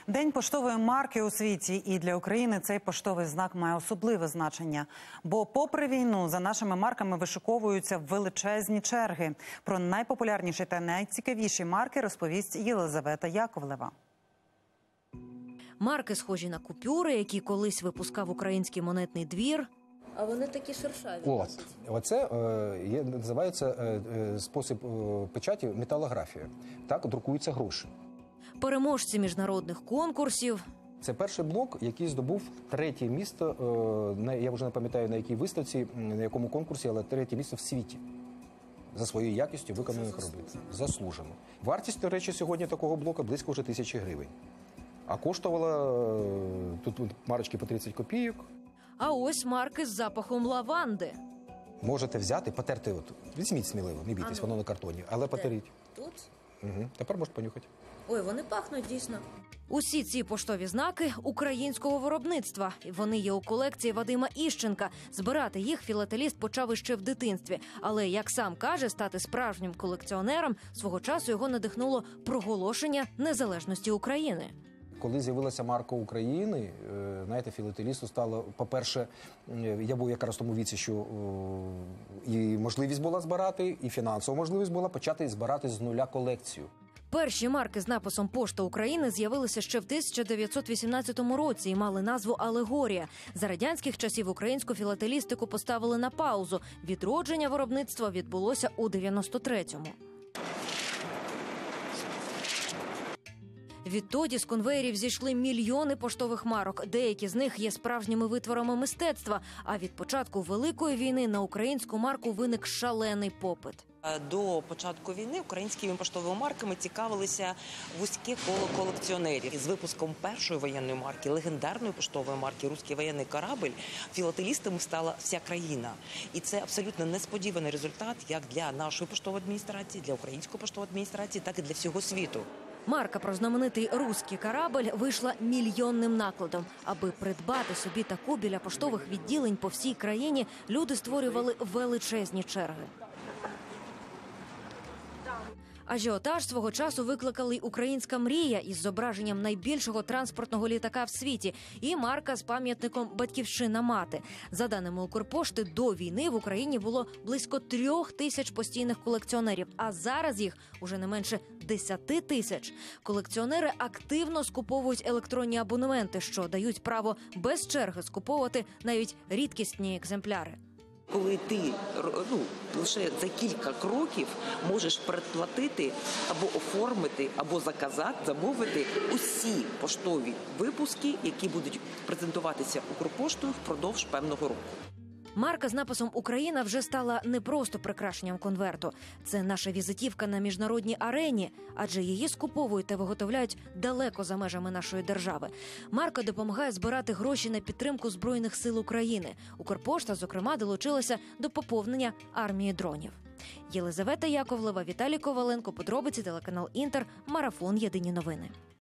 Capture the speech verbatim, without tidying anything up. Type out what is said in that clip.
День поштової марки у світі, і для України цей поштовий знак має особливе значення. Бо попри війну за нашими марками вишуковуються величезні черги. Про найпопулярніші та найцікавіші марки розповість Єлизавета Яковлева. Марки схожі на купюри, які колись випускав український монетний двір. А вони такі шершаві. От. Оце е, є, називається е, е, спосіб е, печаті металографія. Так друкуються гроші. Переможці міжнародних конкурсів. Це перший блок, який здобув третє місце, е, на, я вже не пам'ятаю на якій виставці, на якому конкурсі, але третє місце в світі. За своєю якістю виконаних робіт. Заслужено. Вартість, до речі, сьогодні такого блока близько вже тисячі гривень. А коштувала е, тут марочки по тридцять копійок. А ось марки з запахом лаванди. Можете взяти, потерти, от, візьміть сміливо, не бійтесь, воно на картоні, але потеріть. Тут? Угу. Тепер можете понюхати. Ой, вони пахнуть дійсно. Усі ці поштові знаки українського виробництва. Вони є у колекції Вадима Іщенка. Збирати їх філателіст почав іще в дитинстві. Але, як сам каже, стати справжнім колекціонером свого часу його надихнуло проголошення незалежності України. Коли з'явилася марка України, знаєте, філателісту стало, по-перше, я був якраз в тому віці, що і можливість була збирати, і фінансова можливість була почати збирати з нуля колекцію. Перші марки з написом «Пошта України» з'явилися ще в тисяча дев'ятсот вісімнадцятому році і мали назву «Алегорія». За радянських часів українську філателістику поставили на паузу. Відродження виробництва відбулося у дев'яносто третьому. Відтоді з конвеєрів зійшли мільйони поштових марок. Деякі з них є справжніми витворами мистецтва. А від початку Великої війни на українську марку виник шалений попит. До початку війни українськими поштовими марками цікавилися вузьке коло колекціонерів. З випуском першої воєнної марки, легендарної поштової марки «Руський воєнний корабль», філателістами стала вся країна. І це абсолютно несподіваний результат як для нашої поштової адміністрації, для української поштової адміністрації, так і для всього світу. Марка про знаменитий «Руський корабль» вийшла мільйонним накладом. Аби придбати собі таку біля поштових відділень по всій країні, люди створювали величезні черги. Ажіотаж свого часу викликали й «Українська мрія» із зображенням найбільшого транспортного літака в світі і марка з пам'ятником «Батьківщина мати». За даними Укрпошти, до війни в Україні було близько трьох тисяч постійних колекціонерів, а зараз їх уже не менше десяти тисяч. Колекціонери активно скуповують електронні абонементи, що дають право без черги скуповувати навіть рідкісні екземпляри. Коли ти ну, лише за кілька кроків можеш передплатити або оформити, або заказати, замовити усі поштові випуски, які будуть презентуватися Укрпоштою впродовж певного року. Марка з написом «Україна» вже стала не просто прикрашенням конверту. Це наша візитівка на міжнародній арені, адже її скуповують та виготовляють далеко за межами нашої держави. Марка допомагає збирати гроші на підтримку Збройних сил України. Укрпошта, зокрема, долучилася до поповнення армії дронів. Єлизавета Яковлева, Віталій Коваленко, подробиці, телеканал «Інтер», марафон «Єдині новини».